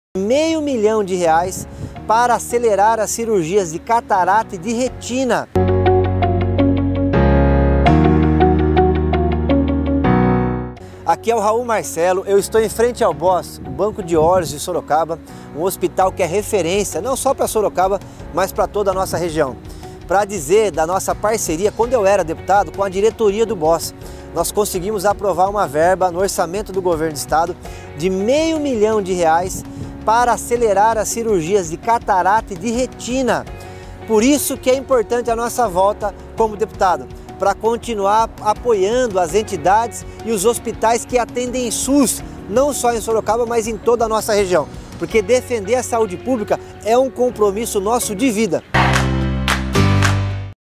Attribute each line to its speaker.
Speaker 1: R$500 mil para acelerar as cirurgias de catarata e de retina. Aqui é o Raul Marcelo, eu estou em frente ao BOS, o Banco de Olhos de Sorocaba, um hospital que é referência não só para Sorocaba, mas para toda a nossa região. Para dizer da nossa parceria, quando eu era deputado, com a diretoria do BOS, nós conseguimos aprovar uma verba no orçamento do governo do estado de R$500 mil para acelerar as cirurgias de catarata e de retina. Por isso que é importante a nossa volta como deputado, para continuar apoiando as entidades e os hospitais que atendem SUS, não só em Sorocaba, mas em toda a nossa região. Porque defender a saúde pública é um compromisso nosso de vida.